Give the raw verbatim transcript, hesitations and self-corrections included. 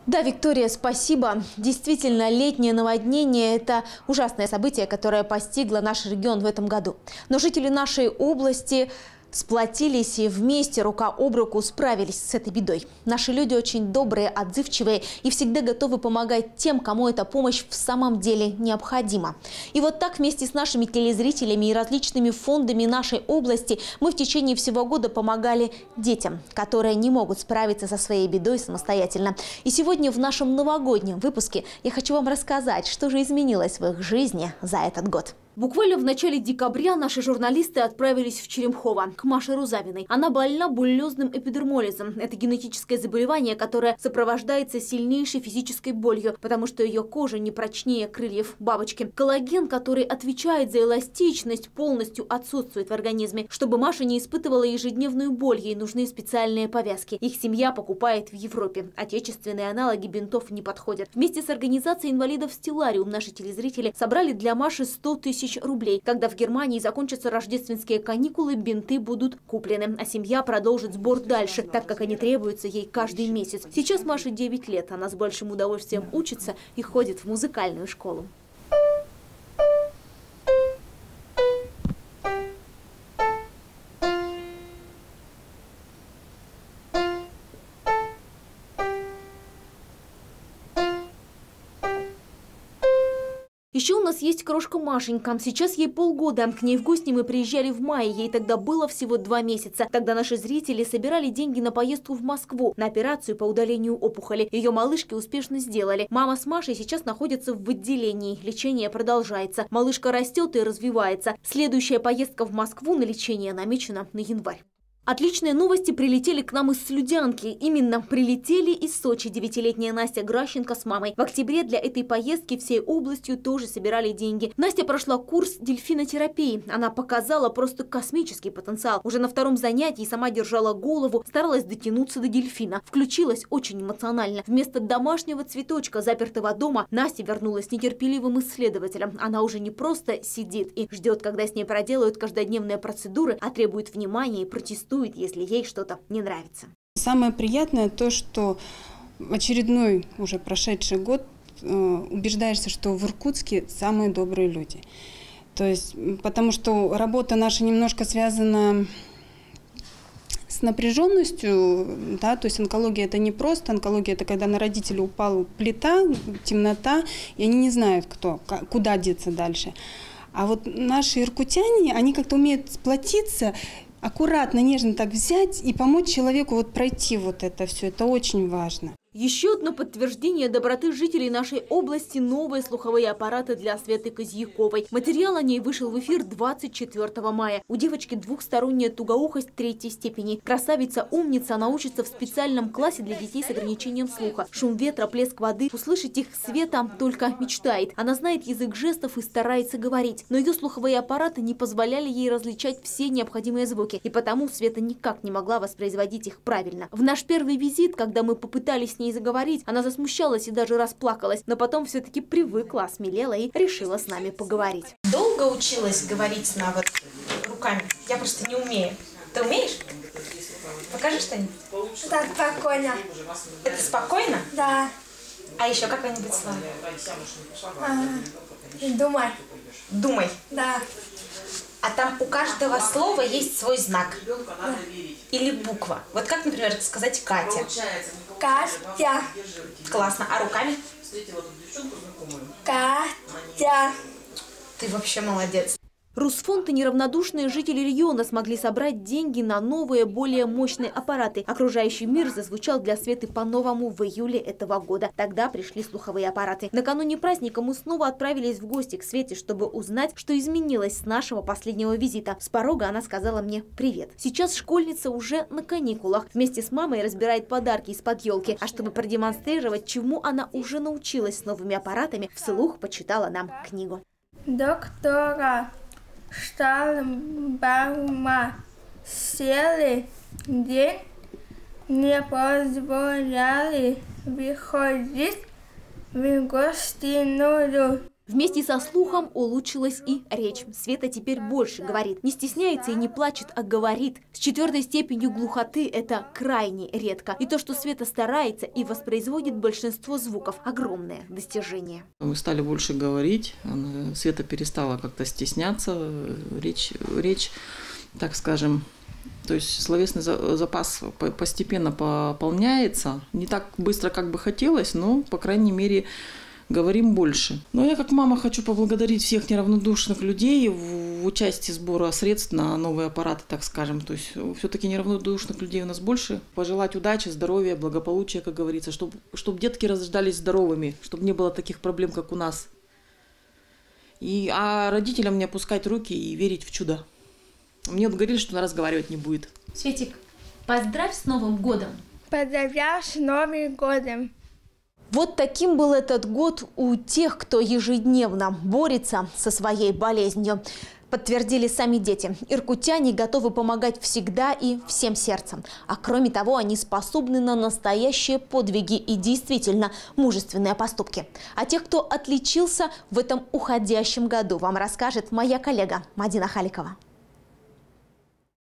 Да, Виктория, спасибо. Действительно, летнее наводнение – это ужасное событие, которое постигло наш регион в этом году. Но жители нашей области сплотились и вместе, рука об руку, справились с этой бедой. Наши люди очень добрые, отзывчивые и всегда готовы помогать тем, кому эта помощь в самом деле необходима. И вот так вместе с нашими телезрителями и различными фондами нашей области мы в течение всего года помогали детям, которые не могут справиться со своей бедой самостоятельно. И сегодня в нашем новогоднем выпуске я хочу вам рассказать, что же изменилось в их жизни за этот год. Буквально в начале декабря наши журналисты отправились в Черемхово к Маше Рузавиной. Она больна буллезным эпидермолизом. Это генетическое заболевание, которое сопровождается сильнейшей физической болью, потому что ее кожа не прочнее крыльев бабочки. Коллаген, который отвечает за эластичность, полностью отсутствует в организме. Чтобы Маша не испытывала ежедневную боль, ей нужны специальные повязки. Их семья покупает в Европе. Отечественные аналоги бинтов не подходят. Вместе с организацией инвалидов Стеллариум наши телезрители собрали для Маши сто тысяч рублей. Когда в Германии закончатся рождественские каникулы, бинты будут куплены, а семья продолжит сбор дальше, так как они требуются ей каждый месяц. Сейчас Маше девять лет, она с большим удовольствием учится и ходит в музыкальную школу. Еще у нас есть крошка Машенька. Сейчас ей полгода. К ней в гости мы приезжали в мае. Ей тогда было всего два месяца. Тогда наши зрители собирали деньги на поездку в Москву, на операцию по удалению опухоли. Ее малышки успешно сделали. Мама с Машей сейчас находятся в отделении. Лечение продолжается. Малышка растет и развивается. Следующая поездка в Москву на лечение намечена на январь. Отличные новости прилетели к нам из Слюдянки. Именно прилетели из Сочи девятилетняя Настя Гращенко с мамой. В октябре для этой поездки всей областью тоже собирали деньги. Настя прошла курс дельфинотерапии. Она показала просто космический потенциал. Уже на втором занятии сама держала голову, старалась дотянуться до дельфина. Включилась очень эмоционально. Вместо домашнего цветочка, запертого дома, Настя вернулась нетерпеливым исследователем. Она уже не просто сидит и ждет, когда с ней проделают каждодневные процедуры, а требует внимания и протестует, если ей что-то не нравится. Самое приятное то, что в очередной уже прошедший год э, убеждаешься, что в Иркутске самые добрые люди. То есть, потому что работа наша немножко связана с напряженностью, да, то есть онкология это не просто, онкология это когда на родителей упала плита, темнота, и они не знают, кто, куда деться дальше. А вот наши иркутяне, они как-то умеют сплотиться, аккуратно, нежно так взять и помочь человеку вот пройти вот это все. Это очень важно. Еще одно подтверждение доброты жителей нашей области – новые слуховые аппараты для Светы Козьяковой. Материал о ней вышел в эфир двадцать четвёртого мая. У девочки двухсторонняя тугоухость третьей степени. Красавица-умница, она учится в специальном классе для детей с ограничением слуха. Шум ветра, плеск воды. Услышать их Света только мечтает. Она знает язык жестов и старается говорить. Но ее слуховые аппараты не позволяли ей различать все необходимые звуки. И потому Света никак не могла воспроизводить их правильно. В наш первый визит, когда мы попытались с ней заговорить, она засмущалась и даже расплакалась, но потом все-таки привыкла, осмелела и решила с нами поговорить. Долго училась говорить на вот руками? Я просто не умею. Ты умеешь? Покажи что-нибудь. Так, спокойно. Это спокойно? Да. А еще какое-нибудь слово? А, думай. Думай. Да. А там у каждого слова есть свой знак. Да. Или буква. Вот как, например, сказать Катя? Катя. Классно. А руками? Катя. Ты вообще молодец. Русфонд и неравнодушные жители региона смогли собрать деньги на новые, более мощные аппараты. Окружающий мир зазвучал для Светы по-новому в июле этого года. Тогда пришли слуховые аппараты. Накануне праздника мы снова отправились в гости к Свете, чтобы узнать, что изменилось с нашего последнего визита. С порога она сказала мне «привет». Сейчас школьница уже на каникулах. Вместе с мамой разбирает подарки из-под елки. А чтобы продемонстрировать, чему она уже научилась с новыми аппаратами, вслух почитала нам книгу. Доктора Штальбаума сели день, не позволяли выходить в гостиную. Вместе со слухом улучшилась и речь. Света теперь больше говорит. Не стесняется и не плачет, а говорит. С четвертой степенью глухоты это крайне редко. И то, что Света старается и воспроизводит большинство звуков, огромное достижение. Мы стали больше говорить. Света перестала как-то стесняться. Речь, речь, так скажем, то есть словесный запас постепенно пополняется. Не так быстро, как бы хотелось, но, по крайней мере, говорим больше. Но я как мама хочу поблагодарить всех неравнодушных людей в участии сбора средств на новые аппараты, так скажем. То есть все-таки неравнодушных людей у нас больше. Пожелать удачи, здоровья, благополучия, как говорится, чтобы, чтобы детки рождались здоровыми, чтобы не было таких проблем, как у нас. И, а родителям не опускать руки и верить в чудо. Мне вот говорили, что она разговаривать не будет. Светик, поздравь с Новым годом. Поздравляю с Новым годом. Вот таким был этот год у тех, кто ежедневно борется со своей болезнью. Подтвердили сами дети. Иркутяне готовы помогать всегда и всем сердцем. А кроме того, они способны на настоящие подвиги и действительно мужественные поступки. А тех, кто отличился в этом уходящем году, вам расскажет моя коллега Мадина Халикова.